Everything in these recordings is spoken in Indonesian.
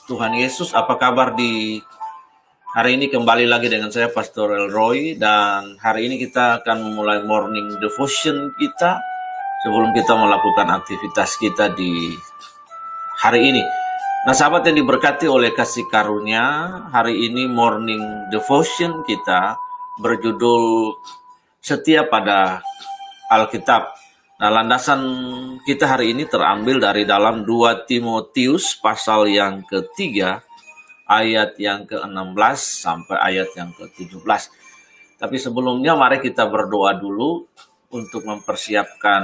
Tuhan Yesus, apa kabar di hari ini? Kembali lagi dengan saya Pastor Elroy, dan hari ini kita akan memulai morning devotion kita sebelum kita melakukan aktivitas kita di hari ini. Nah, sahabat yang diberkati oleh kasih karunia, hari ini morning devotion kita berjudul Setia pada Alkitab. Nah, landasan kita hari ini terambil dari dalam 2 Timotius pasal yang ketiga, ayat yang ke-16 sampai ayat yang ke-17. Tapi sebelumnya mari kita berdoa dulu untuk mempersiapkan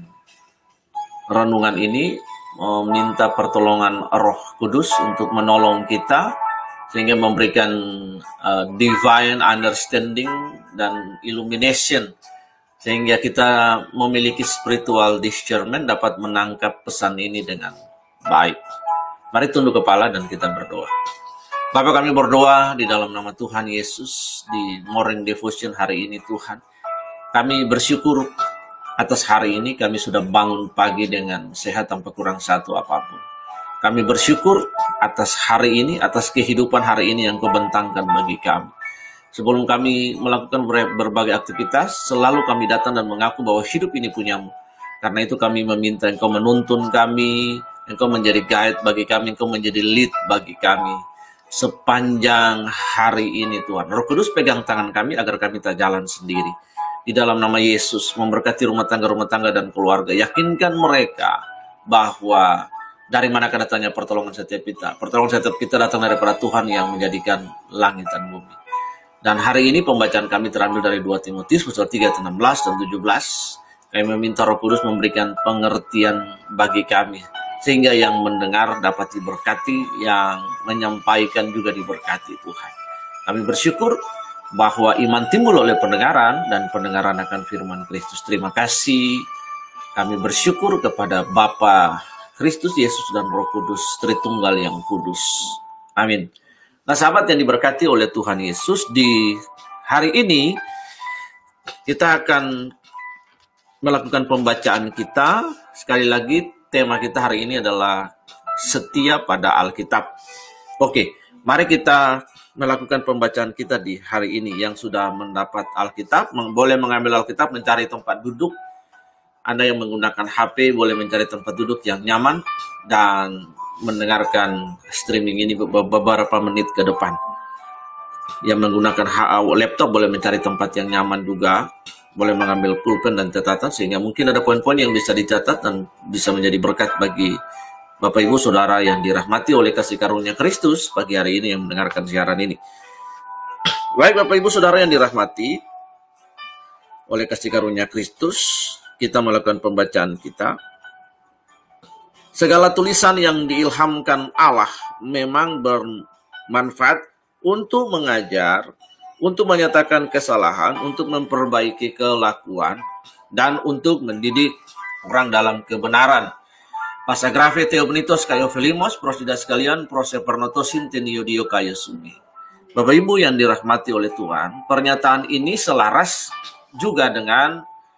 renungan ini, meminta pertolongan Roh Kudus untuk menolong kita, sehingga memberikan divine understanding dan illumination, sehingga kita memiliki spiritual discernment, dapat menangkap pesan ini dengan baik. Mari tunduk kepala dan kita berdoa. Bapa, kami berdoa di dalam nama Tuhan Yesus di morning devotion hari ini. Tuhan, kami bersyukur atas hari ini. Kami sudah bangun pagi dengan sehat tanpa kurang satu apapun. Kami bersyukur atas hari ini, atas kehidupan hari ini yang Kau bentangkan bagi kami. Sebelum kami melakukan berbagai aktivitas, selalu kami datang dan mengaku bahwa hidup ini punyamu. Karena itu kami meminta Engkau menuntun kami, Engkau menjadi guide bagi kami, Engkau menjadi lead bagi kami sepanjang hari ini Tuhan. Roh Kudus pegang tangan kami agar kami tak jalan sendiri. Di dalam nama Yesus, memberkati rumah tangga dan keluarga. Yakinkan mereka bahwa dari manakah datangnya pertolongan setiap kita. Pertolongan setiap kita datang daripada Tuhan yang menjadikan langit dan bumi. Dan hari ini pembacaan kami terambil dari 2 Timotius pasal 3, 16 dan 17. Kami meminta Roh Kudus memberikan pengertian bagi kami, sehingga yang mendengar dapat diberkati, yang menyampaikan juga diberkati Tuhan. Kami bersyukur bahwa iman timbul oleh pendengaran, dan pendengaran akan firman Kristus. Terima kasih. Kami bersyukur kepada Bapa, Kristus Yesus dan Roh Kudus, Tritunggal yang kudus. Amin. Nah, sahabat yang diberkati oleh Tuhan Yesus, di hari ini kita akan melakukan pembacaan kita. Sekali lagi, tema kita hari ini adalah setia pada Alkitab. Oke, mari kita melakukan pembacaan kita di hari ini. Yang sudah mendapat Alkitab, boleh mengambil Alkitab, mencari tempat duduk. Anda yang menggunakan HP boleh mencari tempat duduk yang nyaman dan mendengarkan streaming ini beberapa menit ke depan. Yang menggunakan laptop boleh mencari tempat yang nyaman juga. Boleh mengambil pulpen dan catatan, sehingga mungkin ada poin-poin yang bisa dicatat dan bisa menjadi berkat bagi Bapak Ibu Saudara yang dirahmati oleh kasih karunia Kristus pagi hari ini yang mendengarkan siaran ini. Baik Bapak Ibu Saudara yang dirahmati oleh kasih karunia Kristus, kita melakukan pembacaan kita. Segala tulisan yang diilhamkan Allah memang bermanfaat untuk mengajar, untuk menyatakan kesalahan, untuk memperbaiki kelakuan, dan untuk mendidik orang dalam kebenaran. Pasagrafe Theobnitos kayo Filimos, prosida sekalian, prosepernotosin teniodio kayo sumi. Bapak Ibu yang dirahmati oleh Tuhan, pernyataan ini selaras juga dengan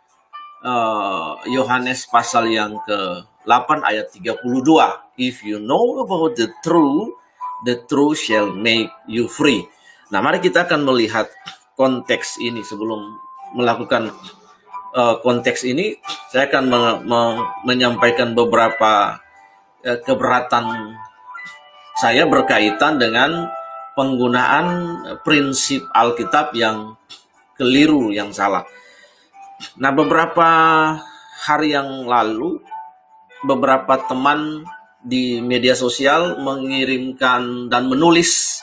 Yohanes pasal yang ke-8 ayat 32. If you know about the truth shall make you free. Nah, mari kita akan melihat konteks ini. Sebelum melakukan konteks ini, saya akan menyampaikan beberapa keberatan saya berkaitan dengan penggunaan prinsip Alkitab yang keliru, yang salah. Nah, beberapa hari yang lalu, beberapa teman di media sosial mengirimkan dan menulis,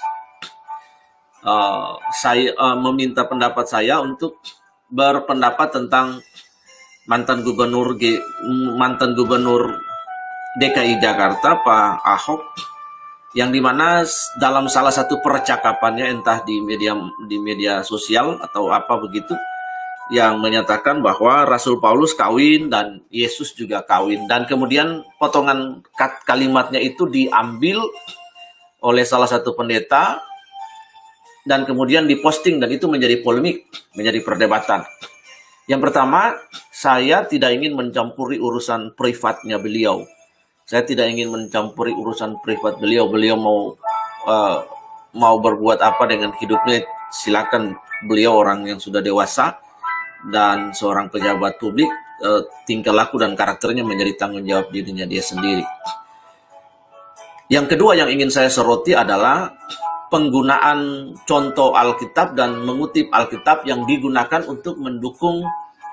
saya meminta pendapat saya untuk berpendapat tentang mantan gubernur DKI Jakarta, Pak Ahok, yang dimana dalam salah satu percakapannya, entah di media sosial atau apa begitu, yang menyatakan bahwa Rasul Paulus kawin dan Yesus juga kawin. Dan kemudian potongan kalimatnya itu diambil oleh salah satu pendeta dan kemudian diposting, dan itu menjadi polemik, menjadi perdebatan. Yang pertama, saya tidak ingin mencampuri urusan privatnya beliau. Saya tidak ingin mencampuri urusan privat beliau. Beliau mau berbuat apa dengan hidupnya, silakan. Beliau orang yang sudah dewasa dan seorang pejabat publik, tingkah laku dan karakternya menjadi tanggung jawab dirinya dia sendiri. Yang kedua yang ingin saya soroti adalah penggunaan contoh Alkitab dan mengutip Alkitab yang digunakan untuk mendukung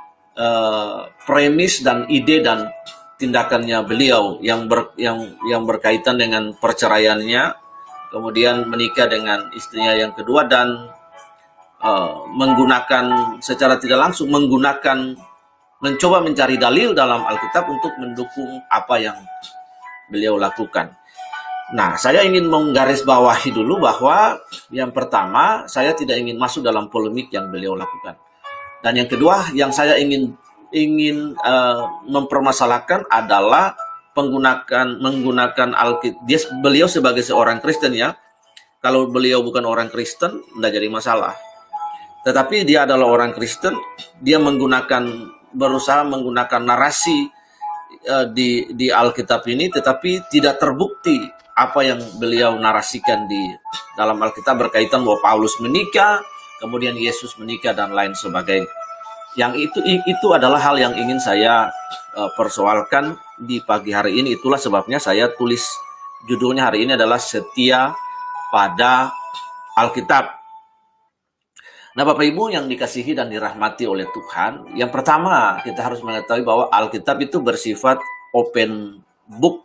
premis dan ide dan tindakannya beliau yang berkaitan dengan perceraiannya, kemudian menikah dengan istrinya yang kedua, dan menggunakan secara tidak langsung mencoba mencari dalil dalam Alkitab untuk mendukung apa yang beliau lakukan. Nah, saya ingin menggarisbawahi dulu bahwa yang pertama, saya tidak ingin masuk dalam polemik yang beliau lakukan. Dan yang kedua, yang saya ingin mempermasalahkan adalah menggunakan Alkitab. Beliau sebagai seorang Kristen ya, kalau beliau bukan orang Kristen, tidak jadi masalah. Tetapi dia adalah orang Kristen, dia berusaha menggunakan narasi di Alkitab ini, tetapi tidak terbukti apa yang beliau narasikan di dalam Alkitab berkaitan bahwa Paulus menikah, kemudian Yesus menikah dan lain sebagainya. Yang itu adalah hal yang ingin saya persoalkan di pagi hari ini. Itulah sebabnya saya tulis judulnya hari ini adalah Setia pada Alkitab. Nah, Bapak Ibu yang dikasihi dan dirahmati oleh Tuhan, yang pertama kita harus mengetahui bahwa Alkitab itu bersifat open book.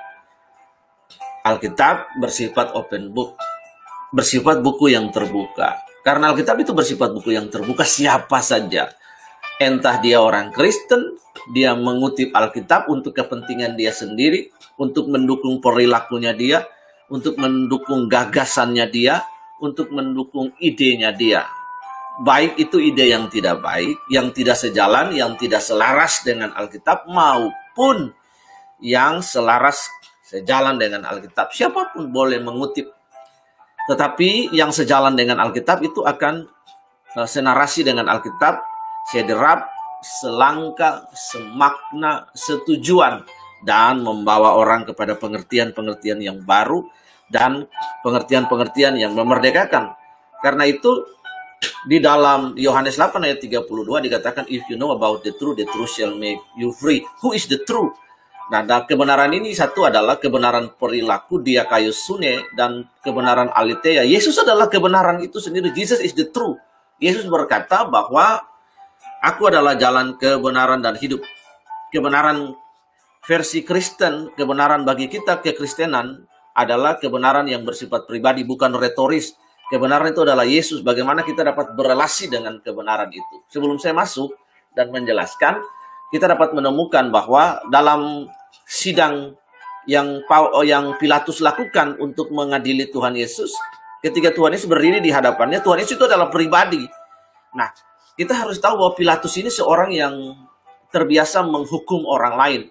Alkitab bersifat open book, bersifat buku yang terbuka. Karena Alkitab itu bersifat buku yang terbuka, siapa saja, entah dia orang Kristen, dia mengutip Alkitab untuk kepentingan dia sendiri, untuk mendukung perilakunya dia, untuk mendukung gagasannya dia, untuk mendukung idenya dia. Baik itu ide yang tidak baik, yang tidak sejalan, yang tidak selaras dengan Alkitab, maupun yang selaras sejalan dengan Alkitab. Siapapun boleh mengutip. Tetapi yang sejalan dengan Alkitab itu akan senarasi dengan Alkitab, sederap, selangkah, semakna, setujuan, dan membawa orang kepada pengertian-pengertian yang baru dan pengertian-pengertian yang memerdekakan. Karena itu di dalam Yohanes 8 ayat 32 dikatakan, if you know about the truth shall make you free. Who is the truth? Nah, kebenaran ini satu adalah kebenaran perilaku diakaios sune dan kebenaran aletheia. Yesus adalah kebenaran itu sendiri. Jesus is the truth. Yesus berkata bahwa aku adalah jalan, kebenaran, dan hidup. Kebenaran versi Kristen, kebenaran bagi kita kekristenan adalah kebenaran yang bersifat pribadi, bukan retoris. Kebenaran itu adalah Yesus. Bagaimana kita dapat berelasi dengan kebenaran itu? Sebelum saya masuk dan menjelaskan, kita dapat menemukan bahwa dalam sidang yang Pilatus lakukan untuk mengadili Tuhan Yesus, ketika Tuhan Yesus berdiri di hadapannya, Tuhan Yesus itu adalah pribadi. Nah, kita harus tahu bahwa Pilatus ini seorang yang terbiasa menghukum orang lain.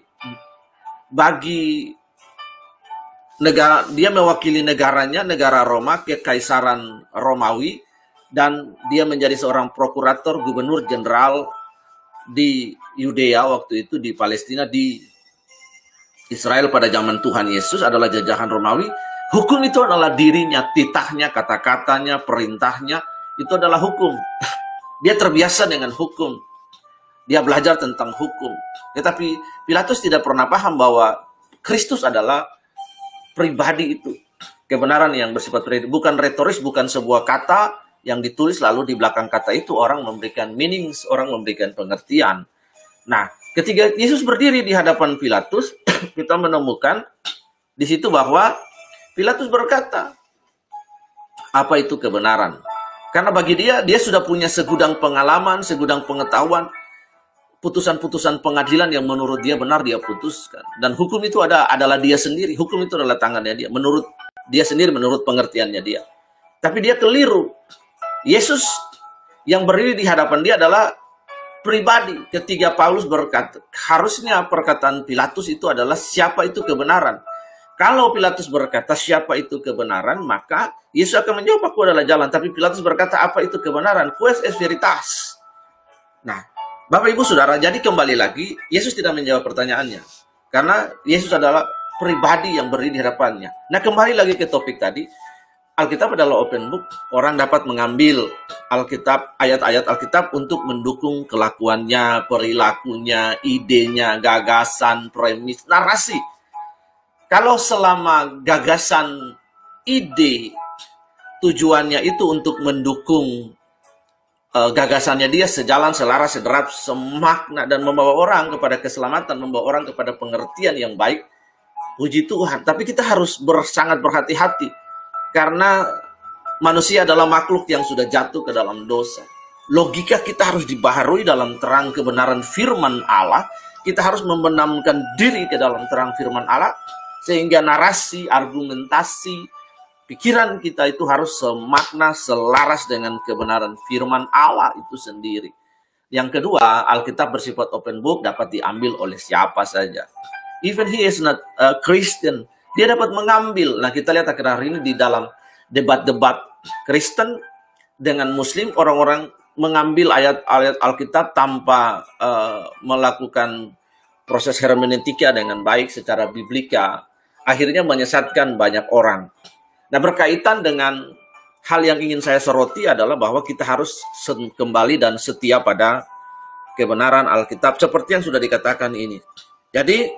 Bagi negara, dia mewakili negaranya, negara Roma, kekaisaran Romawi, dan dia menjadi seorang prokurator, gubernur jenderal di Yudea waktu itu, di Palestina, di Israel pada zaman Tuhan Yesus adalah jajahan Romawi. Hukum itu adalah dirinya, titahnya, kata-katanya, perintahnya, itu adalah hukum. Dia terbiasa dengan hukum. Dia belajar tentang hukum. Tetapi Pilatus tidak pernah paham bahwa Kristus adalah pribadi itu. Kebenaran yang bersifat pribadi, bukan retoris, bukan sebuah kata yang ditulis lalu di belakang kata itu orang memberikan meaning, orang memberikan pengertian. Nah, ketika Yesus berdiri di hadapan Pilatus, kita menemukan di situ bahwa Pilatus berkata, apa itu kebenaran? Karena bagi dia sudah punya segudang pengalaman, segudang pengetahuan, putusan-putusan pengadilan yang menurut dia benar dia putuskan. Dan hukum itu adalah dia sendiri. Hukum itu adalah tangannya dia. Menurut dia sendiri, menurut pengertiannya dia. Tapi dia keliru. Yesus yang berdiri di hadapan dia adalah pribadi. Ketika Paulus berkata, harusnya perkataan Pilatus itu adalah siapa itu kebenaran. Kalau Pilatus berkata siapa itu kebenaran, maka Yesus akan menjawab aku adalah jalan. Tapi Pilatus berkata apa itu kebenaran? Quis est veritas? Nah, Bapak Ibu Saudara, jadi kembali lagi, Yesus tidak menjawab pertanyaannya. Karena Yesus adalah pribadi yang berdiri di hadapannya. Nah, kembali lagi ke topik tadi, Alkitab adalah open book. Orang dapat mengambil Alkitab, ayat-ayat Alkitab untuk mendukung kelakuannya, perilakunya, idenya, gagasan, premis, narasi. Kalau selama gagasan, ide, tujuannya itu untuk mendukung gagasannya dia sejalan, selaras, sederap, semakna, dan membawa orang kepada keselamatan, membawa orang kepada pengertian yang baik, puji Tuhan. Tapi kita harus sangat berhati-hati, karena manusia adalah makhluk yang sudah jatuh ke dalam dosa. Logika kita harus dibaharui dalam terang kebenaran firman Allah. Kita harus membenamkan diri ke dalam terang firman Allah, sehingga narasi, argumentasi, pikiran kita itu harus semakna, selaras dengan kebenaran firman Allah itu sendiri. Yang kedua, Alkitab bersifat open book, dapat diambil oleh siapa saja. Even he is not a Christian, dia dapat mengambil. Nah, kita lihat akhir hari ini di dalam debat-debat Kristen dengan Muslim, orang-orang mengambil ayat-ayat Alkitab tanpa melakukan proses hermeneutika dengan baik secara biblika, akhirnya menyesatkan banyak orang. Nah, berkaitan dengan hal yang ingin saya soroti adalah bahwa kita harus kembali dan setia pada kebenaran Alkitab seperti yang sudah dikatakan ini. Jadi,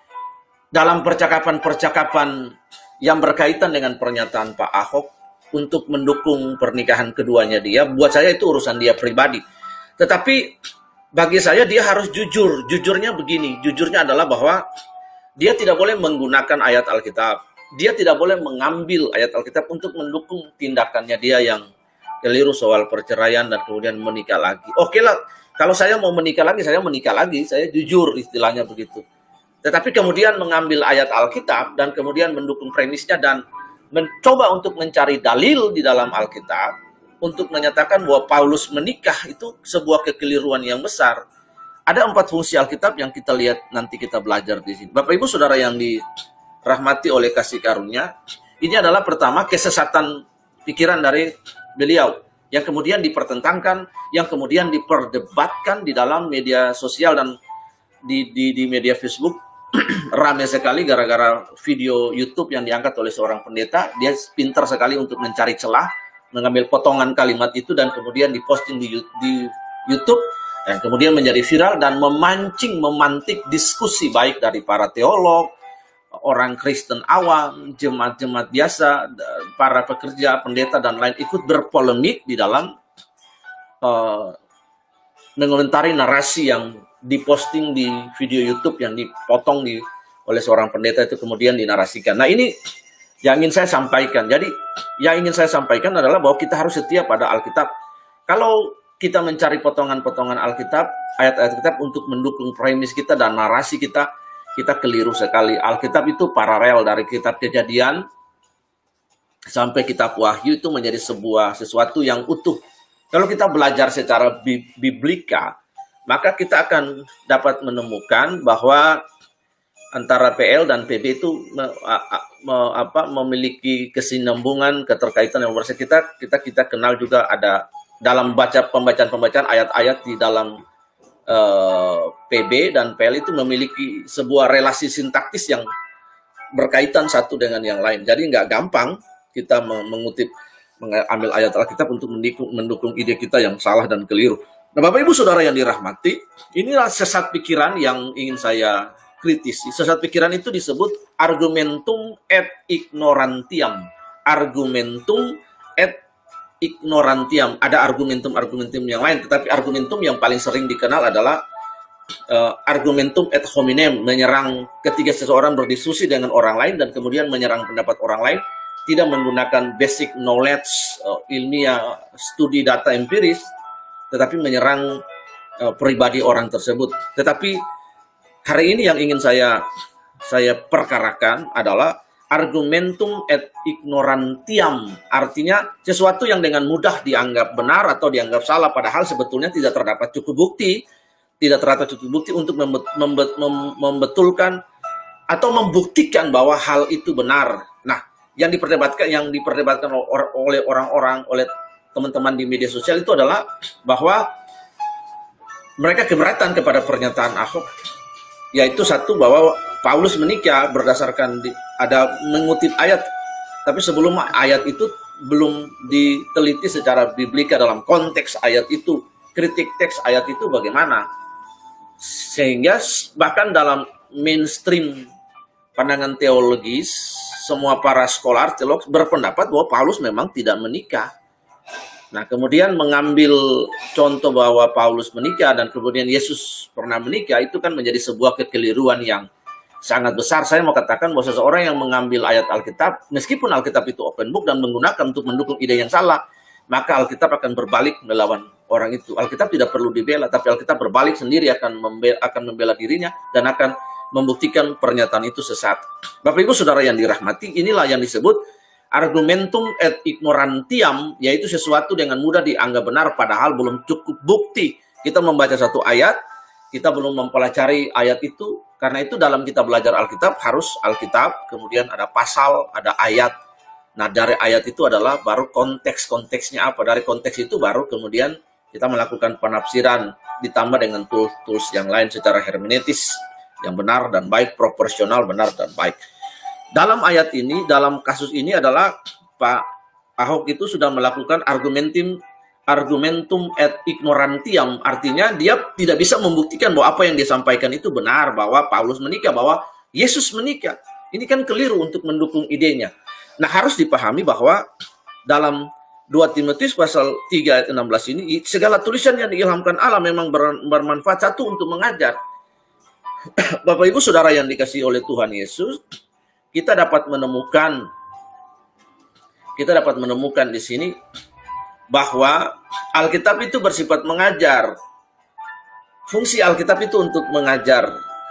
dalam percakapan-percakapan yang berkaitan dengan pernyataan Pak Ahok untuk mendukung pernikahan keduanya dia, buat saya itu urusan dia pribadi. Tetapi bagi saya dia harus jujur. Jujurnya begini, jujurnya adalah bahwa dia tidak boleh menggunakan ayat Alkitab. Dia tidak boleh mengambil ayat Alkitab untuk mendukung tindakannya dia yang keliru soal perceraian dan kemudian menikah lagi. Oke lah, kalau saya mau menikah lagi, saya jujur istilahnya begitu. Tetapi kemudian mengambil ayat Alkitab dan kemudian mendukung premisnya dan mencoba untuk mencari dalil di dalam Alkitab untuk menyatakan bahwa Paulus menikah itu sebuah kekeliruan yang besar. Ada 4 fungsi Alkitab yang kita lihat nanti kita belajar di sini. Bapak Ibu Saudara yang dirahmati oleh kasih karunia, ini adalah pertama kesesatan pikiran dari beliau yang kemudian dipertentangkan, yang kemudian diperdebatkan di dalam media sosial dan di media Facebook. Ramai sekali gara-gara video YouTube yang diangkat oleh seorang pendeta. Dia pintar sekali untuk mencari celah, mengambil potongan kalimat itu dan kemudian diposting di YouTube, dan kemudian menjadi viral dan memantik diskusi baik dari para teolog, orang Kristen awam, jemaat-jemaat biasa, para pekerja, pendeta, dan lain ikut berpolemik di dalam mengomentari narasi yang diposting di video YouTube yang dipotong oleh seorang pendeta itu kemudian dinarasikan. Nah, ini yang ingin saya sampaikan. Jadi, yang ingin saya sampaikan adalah bahwa kita harus setia pada Alkitab. Kalau kita mencari potongan-potongan Alkitab, ayat-ayat Alkitab untuk mendukung premis kita dan narasi kita keliru sekali. Alkitab itu paralel dari kitab Kejadian sampai kitab Wahyu itu menjadi sesuatu yang utuh. Kalau kita belajar secara biblika, maka kita akan dapat menemukan bahwa antara PL dan PB itu memiliki kesinambungan, keterkaitan yang bersih. Kita kenal juga ada dalam pembacaan ayat-ayat di dalam PB dan PL itu memiliki sebuah relasi sintaktis yang berkaitan satu dengan yang lain. Jadi nggak gampang kita mengambil ayat Alkitab untuk mendukung ide kita yang salah dan keliru. Nah, Bapak Ibu Saudara yang dirahmati, inilah sesat pikiran yang ingin saya kritisi. Sesat pikiran itu disebut argumentum et ignorantiam. Argumentum et ignorantiam. Ada argumentum yang lain, tetapi argumentum yang paling sering dikenal adalah argumentum et hominem, menyerang ketika seseorang berdiskusi dengan orang lain dan kemudian menyerang pendapat orang lain, tidak menggunakan basic knowledge ilmiah, studi data empiris, tetapi menyerang pribadi orang tersebut. Tetapi hari ini yang ingin saya perkarakan adalah argumentum et ignorantiam. Artinya sesuatu yang dengan mudah dianggap benar atau dianggap salah, padahal sebetulnya tidak terdapat cukup bukti untuk membetulkan atau membuktikan bahwa hal itu benar. Nah, yang diperdebatkan oleh orang-orang, oleh teman-teman di media sosial itu adalah bahwa mereka keberatan kepada pernyataan Ahok, yaitu satu, bahwa Paulus menikah berdasarkan ada mengutip ayat, tapi sebelum ayat itu belum diteliti secara biblika dalam konteks ayat itu, kritik teks ayat itu bagaimana. Sehingga bahkan dalam mainstream pandangan teologis, semua para scholar teolog berpendapat bahwa Paulus memang tidak menikah. Nah, kemudian mengambil contoh bahwa Paulus menikah dan kemudian Yesus pernah menikah, itu kan menjadi sebuah kekeliruan yang sangat besar. Saya mau katakan bahwa seseorang yang mengambil ayat Alkitab, meskipun Alkitab itu open book dan menggunakan untuk mendukung ide yang salah, maka Alkitab akan berbalik melawan orang itu. Alkitab tidak perlu dibela, tapi Alkitab berbalik sendiri akan membela dirinya dan akan membuktikan pernyataan itu sesat. Bapak Ibu Saudara yang dirahmati, inilah yang disebut argumentum et ignorantiam, yaitu sesuatu dengan mudah dianggap benar padahal belum cukup bukti. Kita membaca satu ayat, kita belum mempelajari ayat itu. Karena itu dalam kita belajar Alkitab harus Alkitab, kemudian ada pasal, ada ayat. Nah, dari ayat itu adalah baru konteksnya apa. Dari konteks itu baru kemudian kita melakukan penafsiran ditambah dengan tools yang lain secara hermeneutis yang benar dan baik, proporsional, benar dan baik. Dalam ayat ini, dalam kasus ini adalah Pak Ahok itu sudah melakukan argumentum et ignorantiam, artinya dia tidak bisa membuktikan bahwa apa yang dia sampaikan itu benar, bahwa Paulus menikah, bahwa Yesus menikah. Ini kan keliru untuk mendukung idenya. Nah, harus dipahami bahwa dalam 2 Timotius pasal 3 ayat 16 ini, segala tulisan yang diilhamkan Allah memang bermanfaat, satu untuk mengajar. Bapak Ibu Saudara yang dikasihi oleh Tuhan Yesus, kita dapat menemukan di sini bahwa Alkitab itu bersifat mengajar. Fungsi Alkitab itu untuk mengajar.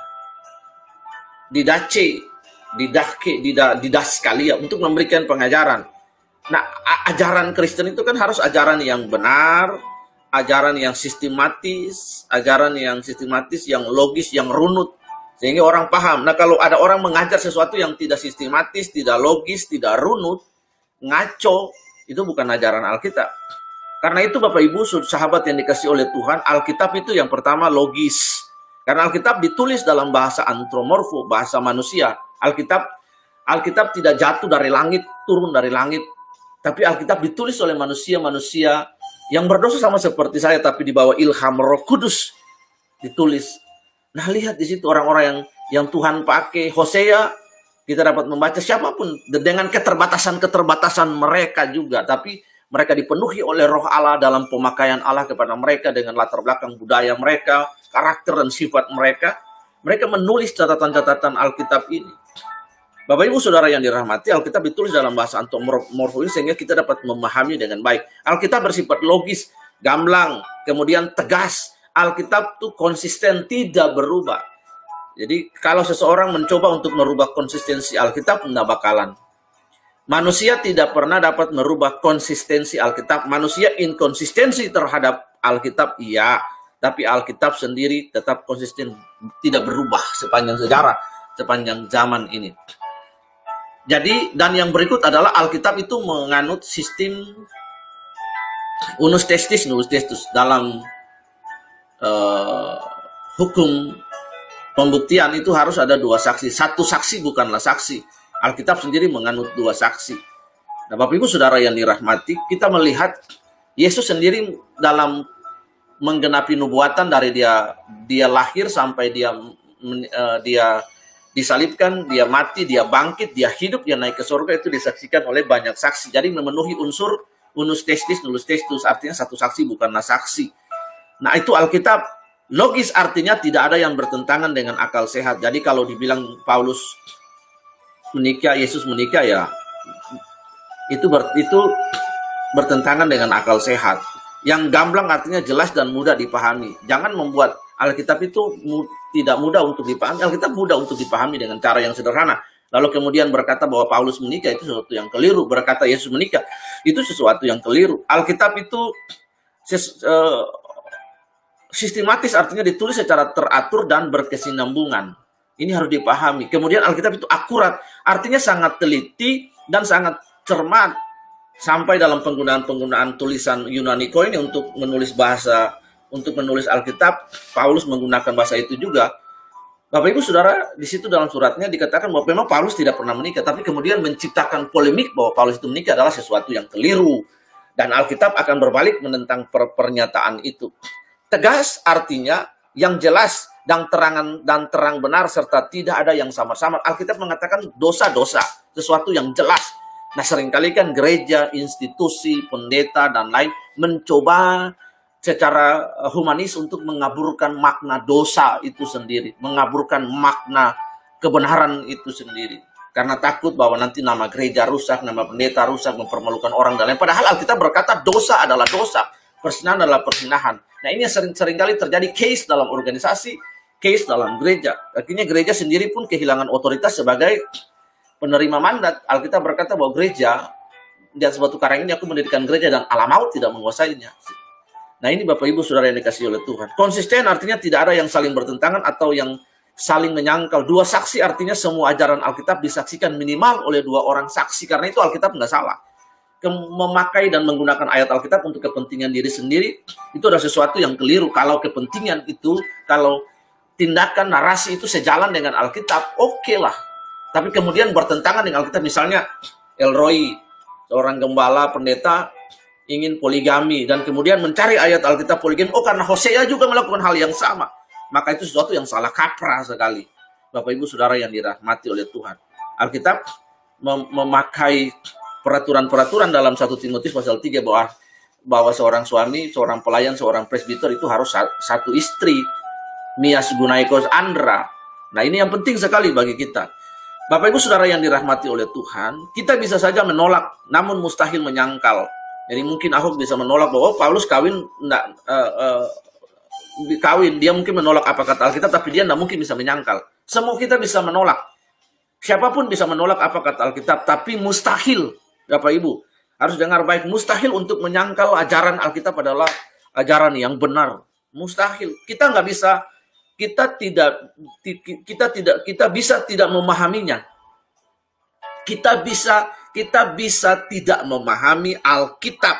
Didaskalia, untuk memberikan pengajaran. Nah, ajaran Kristen itu kan harus ajaran yang benar, ajaran yang sistematis, yang logis, yang runut. Sehingga orang paham. Nah, kalau ada orang mengajar sesuatu yang tidak sistematis, tidak logis, tidak runut, ngaco, itu bukan ajaran Alkitab. Karena itu Bapak Ibu sahabat yang dikasih oleh Tuhan, Alkitab itu yang pertama logis. Karena Alkitab ditulis dalam bahasa antropomorfo, bahasa manusia. Alkitab tidak jatuh dari langit, turun dari langit. Tapi Alkitab ditulis oleh manusia-manusia yang berdosa sama seperti saya, tapi di bawah ilham Roh Kudus ditulis. Nah, lihat di situ orang-orang yang Tuhan pakai. Hosea, kita dapat membaca siapapun dengan keterbatasan mereka juga, tapi mereka dipenuhi oleh Roh Allah dalam pemakaian Allah kepada mereka dengan latar belakang budaya mereka, karakter dan sifat mereka. Mereka menulis catatan-catatan Alkitab ini. Bapak Ibu Saudara yang dirahmati, Alkitab ditulis dalam bahasa antropomorfo sehingga kita dapat memahami dengan baik. Alkitab bersifat logis, gamblang, kemudian tegas. Alkitab itu konsisten, tidak berubah. Jadi kalau seseorang mencoba untuk merubah konsistensi Alkitab, tidak bakalan. Manusia tidak pernah dapat merubah konsistensi Alkitab. Manusia inkonsistensi terhadap Alkitab, iya. Tapi Alkitab sendiri tetap konsisten, tidak berubah sepanjang sejarah, sepanjang zaman ini. Jadi, dan yang berikut adalah Alkitab itu menganut sistem unus testis dalam hukum pembuktian itu harus ada 2 saksi. Satu saksi bukanlah saksi. Alkitab sendiri menganut 2 saksi. Nah, Bapak Ibu Saudara yang dirahmati, kita melihat Yesus sendiri dalam menggenapi nubuatan dari dia lahir sampai dia disalibkan, dia mati, dia bangkit, dia hidup, dia naik ke surga, itu disaksikan oleh banyak saksi. Jadi memenuhi unsur unus testis, nullus testus, artinya satu saksi bukanlah saksi. Nah, itu Alkitab logis, artinya tidak ada yang bertentangan dengan akal sehat. Jadi kalau dibilang Paulus menikah, Yesus menikah, ya itu bertentangan dengan akal sehat. Yang gamblang artinya jelas dan mudah dipahami. Jangan membuat Alkitab itu tidak mudah untuk dipahami. Alkitab mudah untuk dipahami dengan cara yang sederhana. Lalu kemudian berkata bahwa Paulus menikah itu sesuatu yang keliru. Berkata Yesus menikah itu sesuatu yang keliru. Alkitab itu sistematis, artinya ditulis secara teratur dan berkesinambungan. Ini harus dipahami. Kemudian Alkitab itu akurat, artinya sangat teliti dan sangat cermat. Sampai dalam penggunaan tulisan Yunani Koine untuk menulis Alkitab, Paulus menggunakan bahasa itu juga. Bapak Ibu Saudara, di situ dalam suratnya dikatakan bahwa memang Paulus tidak pernah menikah, tapi kemudian menciptakan polemik bahwa Paulus itu menikah adalah sesuatu yang keliru. Dan Alkitab akan berbalik menentang pernyataan itu. Tegas artinya yang jelas dan terang benar serta tidak ada yang samar-samar. Alkitab mengatakan dosa-dosa, sesuatu yang jelas. Nah, seringkali kan gereja, institusi, pendeta, dan lain mencoba secara humanis untuk mengaburkan makna dosa itu sendiri, mengaburkan makna kebenaran itu sendiri. Karena takut bahwa nanti nama gereja rusak, nama pendeta rusak, mempermalukan orang dan lain. Padahal Alkitab berkata dosa adalah dosa, perzinahan adalah perzinahan. Nah, ini seringkali terjadi case dalam organisasi, case dalam gereja. Akhirnya gereja sendiri pun kehilangan otoritas sebagai penerima mandat. Alkitab berkata bahwa gereja, di atas batu karang ini aku mendirikan gereja dan alam maut tidak menguasainya. Nah, ini Bapak Ibu Saudara yang dikasihi oleh Tuhan. Konsisten artinya tidak ada yang saling bertentangan atau yang saling menyangkal. Dua saksi artinya semua ajaran Alkitab disaksikan minimal oleh dua orang saksi. Karena itu Alkitab nggak salah. Memakai dan menggunakan ayat Alkitab untuk kepentingan diri sendiri, itu adalah sesuatu yang keliru. Kalau kepentingan itu, kalau tindakan narasi itu sejalan dengan Alkitab, oke lah. Tapi kemudian bertentangan dengan Alkitab. Misalnya Elroy, seorang gembala, pendeta, ingin poligami dan kemudian mencari ayat Alkitab poligami. Oh, karena Hosea juga melakukan hal yang sama. Maka itu sesuatu yang salah kaprah sekali. Bapak Ibu Saudara yang dirahmati oleh Tuhan. Alkitab memakai peraturan-peraturan dalam 1 Timotius pasal 3 bahwa seorang suami, seorang pelayan, seorang presbiter itu harus satu istri. Mias gunaikos andra. Nah, ini yang penting sekali bagi kita. Bapak Ibu Saudara yang dirahmati oleh Tuhan, kita bisa saja menolak, namun mustahil menyangkal. Jadi mungkin Ahok bisa menolak bahwa Paulus kawin, dia mungkin menolak apa kata Alkitab, tapi dia tidak mungkin bisa menyangkal. Semua kita bisa menolak. Siapapun bisa menolak apa kata Alkitab, tapi mustahil, Bapak Ibu, harus dengar baik, mustahil untuk menyangkal ajaran Alkitab adalah ajaran yang benar. Mustahil. Kita nggak bisa, kita bisa tidak memahaminya. Kita bisa tidak memahami Alkitab.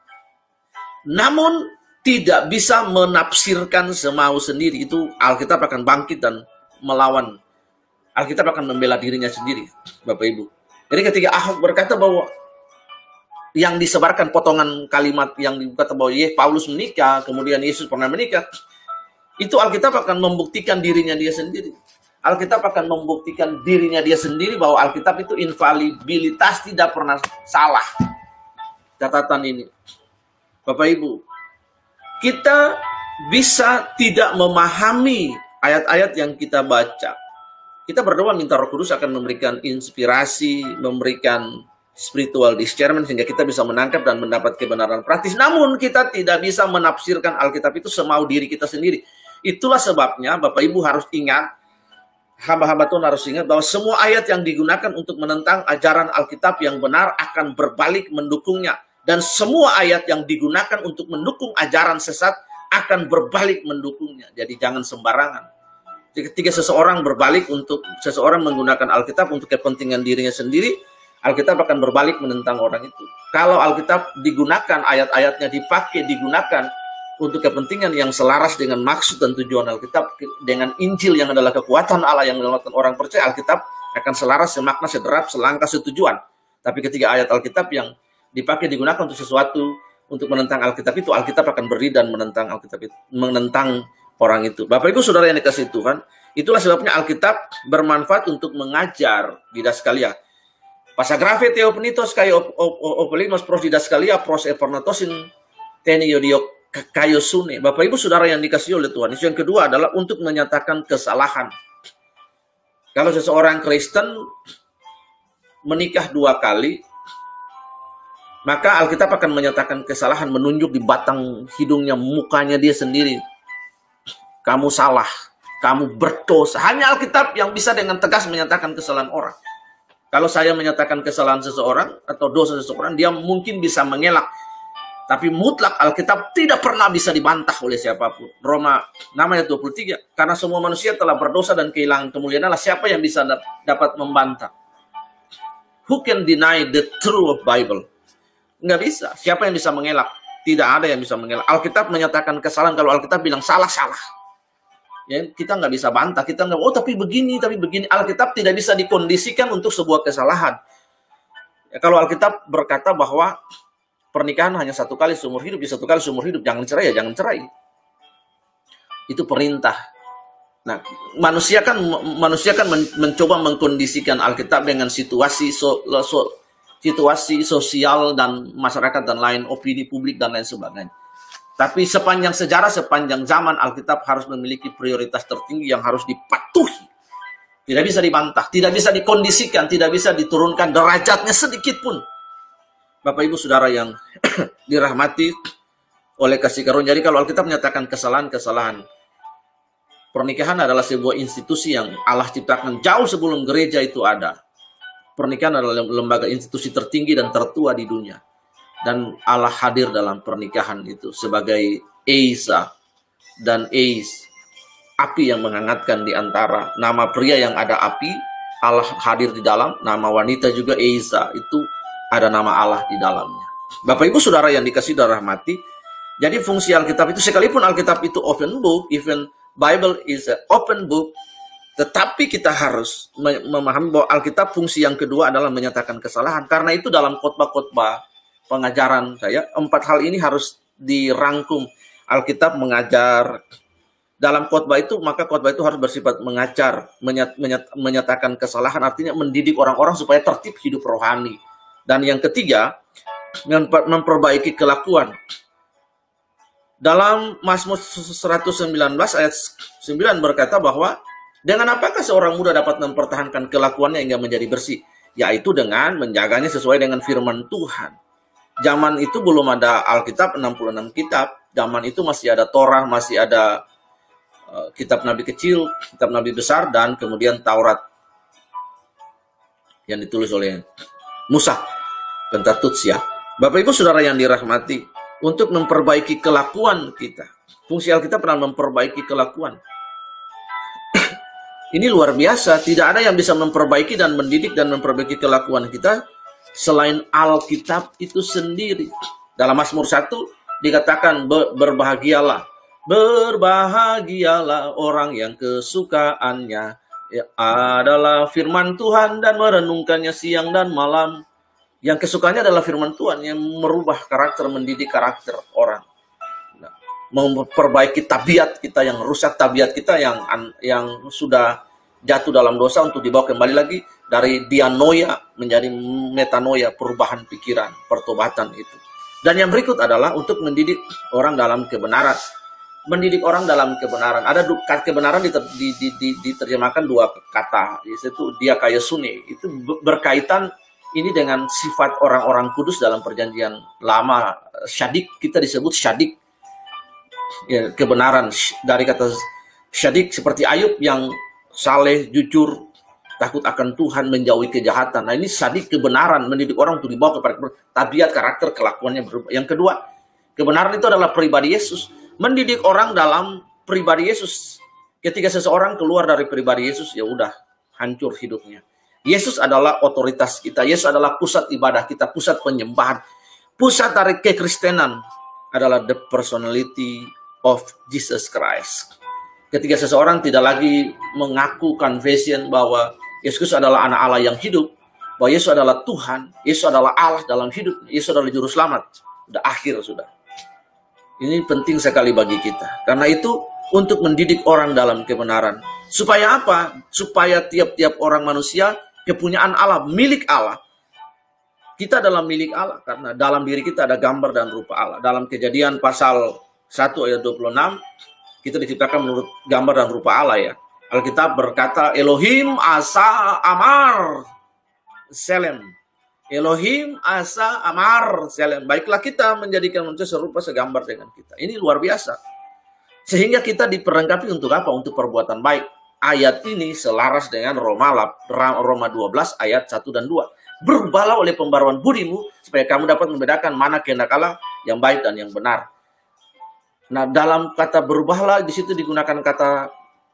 Namun tidak bisa menafsirkan semau sendiri. Itu Alkitab akan bangkit dan melawan. Alkitab akan membela dirinya sendiri, Bapak Ibu. Jadi ketika Ahok berkata bahwa yang disebarkan potongan kalimat yang dikata bahwa Paulus menikah, kemudian Yesus pernah menikah, itu Alkitab akan membuktikan dirinya dia sendiri. Alkitab akan membuktikan dirinya dia sendiri bahwa Alkitab itu infalibilitas, tidak pernah salah. Catatan ini, Bapak Ibu, kita bisa tidak memahami ayat-ayat yang kita baca. Kita berdoa minta Roh Kudus akan memberikan inspirasi, memberikan spiritual discernment sehingga kita bisa menangkap dan mendapat kebenaran praktis. Namun kita tidak bisa menafsirkan Alkitab itu semau diri kita sendiri. Itulah sebabnya Bapak Ibu harus ingat, hamba-hamba Tuhan harus ingat bahwa semua ayat yang digunakan untuk menentang ajaran Alkitab yang benar akan berbalik mendukungnya. Dan semua ayat yang digunakan untuk mendukung ajaran sesat akan berbalik mendukungnya. Jadi jangan sembarangan. Ketika seseorang menggunakan Alkitab untuk kepentingan dirinya sendiri, Alkitab akan berbalik menentang orang itu. Kalau Alkitab digunakan, ayat-ayatnya digunakan untuk kepentingan yang selaras dengan maksud dan tujuan Alkitab, dengan Injil yang adalah kekuatan Allah yang menyelamatkan orang percaya, Alkitab akan selaras, semakna, sederap, selangkah, setujuan. Tapi ketika ayat Alkitab yang dipakai digunakan untuk sesuatu untuk menentang Alkitab itu, Alkitab akan berdiri dan menentang Alkitab itu, menentang orang itu. Bapak Ibu Saudara yang dikasihi Tuhan, itulah sebabnya Alkitab bermanfaat untuk mengajar didaskalia. Pasagrafe theopenitos kai opelinos pros didaskalia pros epernatosin teniodio kayosune. Bapak Ibu Saudara yang dikasihi oleh Tuhan, isu yang kedua adalah untuk menyatakan kesalahan. Kalau seseorang Kristen menikah 2 kali, maka Alkitab akan menyatakan kesalahan, menunjuk di batang hidungnya, mukanya dia sendiri. Kamu salah, kamu berdosa. Hanya Alkitab yang bisa dengan tegas menyatakan kesalahan orang. Kalau saya menyatakan kesalahan seseorang atau dosa seseorang, dia mungkin bisa mengelak. Tapi mutlak Alkitab tidak pernah bisa dibantah oleh siapapun. Roma 6 ayat 23. Karena semua manusia telah berdosa dan kehilangan kemuliaan Allah. Siapa yang bisa dapat membantah? Who can deny the truth of Bible? Nggak bisa. Siapa yang bisa mengelak? Tidak ada yang bisa mengelak. Alkitab menyatakan kesalahan. Kalau Alkitab bilang salah. Ya, kita nggak bisa bantah, kita nggak, oh tapi begini. Alkitab tidak bisa dikondisikan untuk sebuah kesalahan. Ya, kalau Alkitab berkata bahwa pernikahan hanya satu kali seumur hidup, ya satu kali seumur hidup, jangan cerai ya jangan cerai. Itu perintah. Nah, manusia kan mencoba mengkondisikan Alkitab dengan situasi sosial dan masyarakat dan lain, opini publik dan lain sebagainya. Tapi sepanjang sejarah, sepanjang zaman, Alkitab harus memiliki prioritas tertinggi yang harus dipatuhi. Tidak bisa dibantah, tidak bisa dikondisikan, tidak bisa diturunkan derajatnya sedikit pun. Bapak Ibu Saudara yang dirahmati oleh kasih karunia. Jadi kalau Alkitab menyatakan kesalahan-kesalahan, pernikahan adalah sebuah institusi yang Allah ciptakan jauh sebelum gereja itu ada. Pernikahan adalah lembaga institusi tertinggi dan tertua di dunia. Dan Allah hadir dalam pernikahan itu sebagai Esa dan Eis, api yang menghangatkan di antara. Nama pria yang ada api, Allah hadir di dalam. Nama wanita juga Esa, itu ada nama Allah di dalamnya. Bapak Ibu Saudara yang dikasihi dan rahmati, jadi fungsi Alkitab itu, sekalipun Alkitab itu open book, even Bible is an open book, tetapi kita harus memahami bahwa Alkitab fungsi yang kedua adalah menyatakan kesalahan. Karena itu dalam khotbah-khotbah pengajaran saya, 4 hal ini harus dirangkum. Alkitab mengajar dalam khotbah itu, maka khotbah itu harus bersifat mengajar, menyatakan kesalahan, artinya mendidik orang-orang supaya tertib hidup rohani. Dan yang ketiga, memperbaiki kelakuan. Dalam Mazmur 119 ayat 9 berkata bahwa dengan apakah seorang muda dapat mempertahankan kelakuannya hingga menjadi bersih? Yaitu dengan menjaganya sesuai dengan firman Tuhan. Zaman itu belum ada Alkitab, 66 kitab. Zaman itu masih ada Torah, masih ada kitab Nabi kecil, kitab Nabi besar, dan kemudian Taurat yang ditulis oleh Musa, Pentateuch ya. Bapak Ibu Saudara yang dirahmati, untuk memperbaiki kelakuan kita. Fungsi Alkitab pernah memperbaiki kelakuan. Ini luar biasa, tidak ada yang bisa memperbaiki dan mendidik dan memperbaiki kelakuan kita selain Alkitab itu sendiri. Dalam Mazmur 1 dikatakan berbahagialah. Berbahagialah orang yang kesukaannya adalah firman Tuhan dan merenungkannya siang dan malam. Yang kesukaannya adalah firman Tuhan yang merubah karakter, mendidik karakter orang. Memperbaiki tabiat kita yang rusak, tabiat kita yang sudah jatuh dalam dosa untuk dibawa kembali lagi dari dianoia menjadi metanoia, perubahan pikiran, pertobatan itu. Dan yang berikut adalah untuk mendidik orang dalam kebenaran. Mendidik orang dalam kebenaran. Ada kebenaran diterjemahkan 2 kata, yaitu diakaiosune. Itu berkaitan ini dengan sifat orang-orang kudus dalam perjanjian lama. Syadik, kita disebut syadik. Ya, kebenaran dari kata syadik, seperti Ayub yang saleh, jujur, takut akan Tuhan, menjauhi kejahatan. Nah, ini syadik, kebenaran, mendidik orang untuk dibawa kepada tabiat, karakter, kelakuannya berubah. Yang kedua, kebenaran itu adalah pribadi Yesus. Mendidik orang dalam pribadi Yesus. Ketika seseorang keluar dari pribadi Yesus, ya udah hancur hidupnya. Yesus adalah otoritas kita. Yesus adalah pusat ibadah kita, pusat penyembahan. Pusat dari kekristenan adalah the personality of Jesus Christ. Ketika seseorang tidak lagi mengaku confession bahwa Yesus adalah anak Allah yang hidup, bahwa Yesus adalah Tuhan, Yesus adalah Allah dalam hidup, Yesus adalah juru selamat. Sudah akhir sudah. Ini penting sekali bagi kita. Karena itu untuk mendidik orang dalam kebenaran. Supaya apa? Supaya tiap-tiap orang manusia kepunyaan Allah, milik Allah. Kita adalah milik Allah karena dalam diri kita ada gambar dan rupa Allah. Dalam Kejadian pasal 1 ayat 26, kita diciptakan menurut gambar dan rupa Allah ya. Alkitab berkata, Elohim asa amar selem. Elohim asa amar selem. Baiklah kita menjadikan manusia serupa segambar dengan kita. Ini luar biasa. Sehingga kita diperlengkapi untuk apa? Untuk perbuatan baik. Ayat ini selaras dengan Roma 12 ayat 1 dan 2. Berubahlah oleh pembaruan budimu supaya kamu dapat membedakan mana kehendak Allah yang baik dan yang benar. Nah, dalam kata berubahlah di situ digunakan kata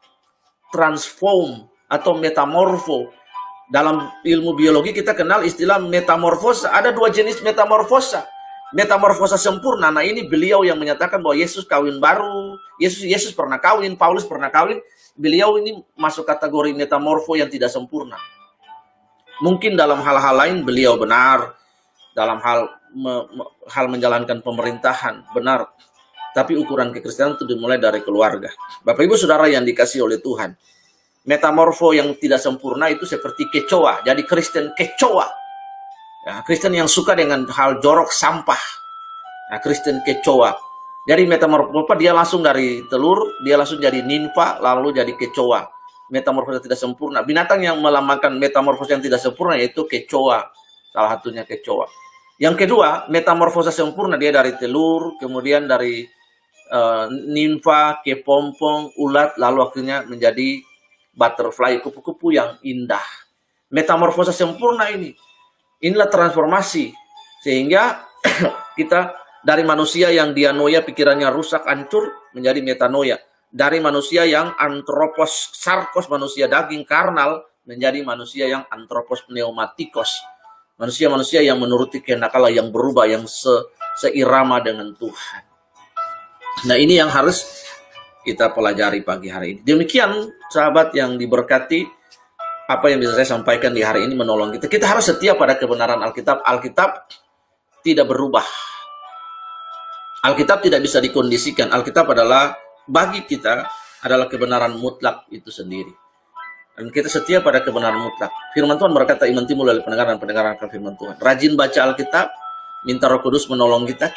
transform atau metamorfo. Dalam ilmu biologi kita kenal istilah metamorfosa. Ada 2 jenis metamorfosa. Metamorfosa sempurna. Nah, ini beliau yang menyatakan bahwa Yesus kawin baru. Yesus pernah kawin, Paulus pernah kawin. Beliau ini masuk kategori metamorfo yang tidak sempurna. Mungkin dalam hal-hal lain beliau benar, dalam hal menjalankan pemerintahan benar. Tapi ukuran kekristenan itu dimulai dari keluarga. Bapak Ibu Saudara yang dikasihi oleh Tuhan, metamorfo yang tidak sempurna itu seperti kecoa. Jadi Kristen kecoa. Ya, Kristen yang suka dengan hal jorok sampah. Nah, Kristen kecoa. Jadi metamorfosa dia langsung dari telur, dia langsung jadi nimfa, lalu jadi kecoa. Metamorfosa tidak sempurna. Binatang yang melambangkan metamorfosa yang tidak sempurna yaitu kecoa. Salah satunya kecoa. Yang kedua, metamorfosa sempurna dia dari telur, kemudian dari nimfa, kepompong, ulat, lalu akhirnya menjadi butterfly, kupu-kupu yang indah. Metamorfosa sempurna ini. Inilah transformasi. Sehingga kita dari manusia yang dianoia, pikirannya rusak, hancur, menjadi metanoia. Dari manusia yang antropos, sarkos, manusia daging, karnal, menjadi manusia yang antropos pneumatikos. Manusia-manusia yang menuruti kehendak Allah, yang berubah, yang seirama dengan Tuhan. Nah, ini yang harus kita pelajari pagi hari ini. Demikian, sahabat yang diberkati, apa yang bisa saya sampaikan di hari ini menolong kita. Kita harus setia pada kebenaran Alkitab. Alkitab tidak berubah. Alkitab tidak bisa dikondisikan. Alkitab adalah, bagi kita, adalah kebenaran mutlak itu sendiri. Dan kita setia pada kebenaran mutlak. Firman Tuhan berkata, iman timbul dari pendengaran akan firman Tuhan. Rajin baca Alkitab, minta Roh Kudus menolong kita.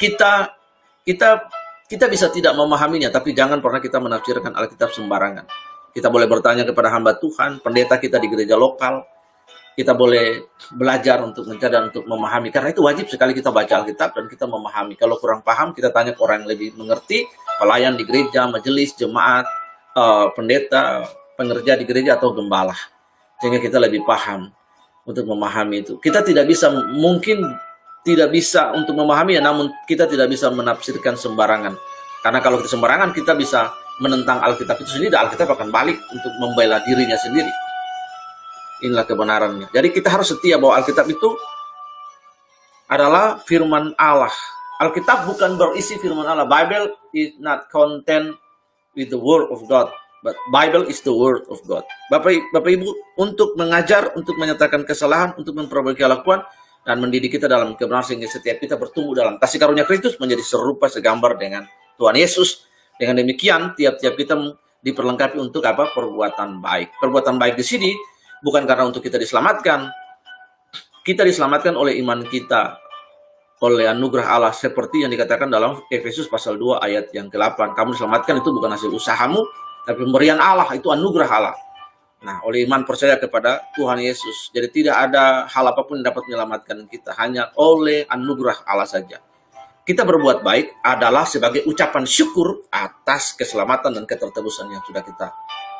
Kita bisa tidak memahaminya, tapi jangan pernah kita menafsirkan Alkitab sembarangan. Kita boleh bertanya kepada hamba Tuhan, pendeta kita di gereja lokal. Kita boleh belajar untuk mencari dan untuk memahami. Karena itu wajib sekali kita baca Alkitab dan kita memahami. Kalau kurang paham, kita tanya ke orang yang lebih mengerti. Pelayan di gereja, majelis, jemaat, pendeta, pengerja di gereja atau gembala. Sehingga kita lebih paham untuk memahami itu. Kita tidak bisa, mungkin tidak bisa untuk memahami ya, namun kita tidak bisa menafsirkan sembarangan. Karena kalau kita sembarangan, kita bisa menentang Alkitab itu sendiri, dan Alkitab akan balik untuk membela dirinya sendiri. Inilah kebenarannya. Jadi kita harus setia bahwa Alkitab itu adalah firman Allah. Alkitab bukan berisi firman Allah. Bible is not content with the word of God, but Bible is the word of God. Bapak Ibu, untuk mengajar, untuk menyatakan kesalahan, untuk memperbaiki kelakuan, dan mendidik kita dalam kebenaran sehingga setiap kita bertumbuh dalam kasih karunia Kristus menjadi serupa segambar dengan Tuhan Yesus. Dengan demikian, tiap-tiap kita diperlengkapi untuk apa? Perbuatan baik. Perbuatan baik di sini bukan karena untuk kita diselamatkan. Kita diselamatkan oleh iman kita, oleh anugerah Allah, seperti yang dikatakan dalam Efesus pasal 2 ayat yang ke-8. Kamu diselamatkan itu bukan hasil usahamu, tapi pemberian Allah, itu anugerah Allah. Nah, oleh iman percaya kepada Tuhan Yesus. Jadi tidak ada hal apapun yang dapat menyelamatkan kita, hanya oleh anugerah Allah saja. Kita berbuat baik adalah sebagai ucapan syukur atas keselamatan dan ketertebusan yang sudah kita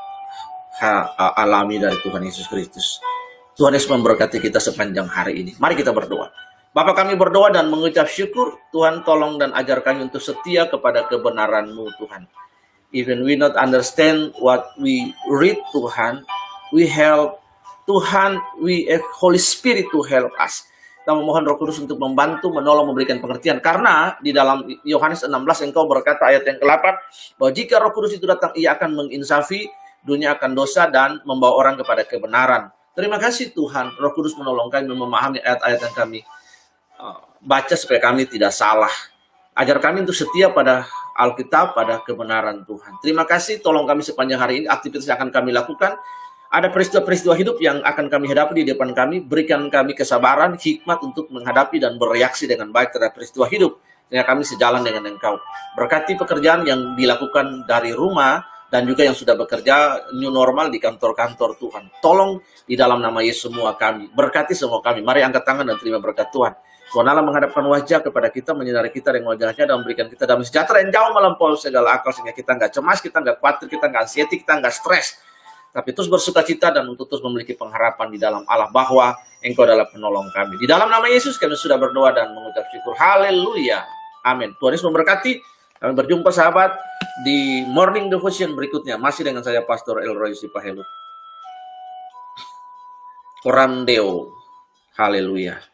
alami dari Tuhan Yesus Kristus. Tuhan Yesus memberkati kita sepanjang hari ini. Mari kita berdoa. Bapa, kami berdoa dan mengucap syukur. Tuhan, tolong dan ajar kami untuk setia kepada kebenaran-Mu, Tuhan. Even we not understand what we read, Tuhan, we help Tuhan, we Holy Spirit to help us. Kita memohon Roh Kudus untuk membantu, menolong, memberikan pengertian. Karena di dalam Yohanes 16 Engkau berkata ayat yang ke-8 bahwa jika Roh Kudus itu datang, Ia akan menginsafi dunia akan dosa dan membawa orang kepada kebenaran. Terima kasih Tuhan, Roh Kudus menolong kami memahami ayat-ayat yang kami baca supaya kami tidak salah. Ajar kami untuk setia pada Alkitab, pada kebenaran Tuhan. Terima kasih, tolong kami sepanjang hari ini, aktivitas yang akan kami lakukan. Ada peristiwa-peristiwa hidup yang akan kami hadapi di depan kami. Berikan kami kesabaran, hikmat untuk menghadapi dan bereaksi dengan baik terhadap peristiwa hidup. Sehingga kami sejalan dengan Engkau. Berkati pekerjaan yang dilakukan dari rumah dan juga yang sudah bekerja new normal di kantor-kantor Tuhan. Tolong di dalam nama Yesus semua kami. Berkati semua kami. Mari angkat tangan dan terima berkat Tuhan. Tuhan Allah menghadapkan wajah kepada kita, menyinari kita dengan wajahnya dan memberikan kita damai sejahtera yang jauh melampaui segala akal. Sehingga kita nggak cemas, kita nggak khawatir, kita nggak anxiety, kita nggak stres. Tapi terus bersuka cita dan untuk terus memiliki pengharapan di dalam Allah bahwa Engkau adalah penolong kami. Di dalam nama Yesus kami sudah berdoa dan mengucap syukur. Haleluya. Amin. Tuhan Yesus memberkati. Kami berjumpa sahabat di Morning Devotion berikutnya. Masih dengan saya Pastor Elroy Sipahelut. Orandeo. Haleluya.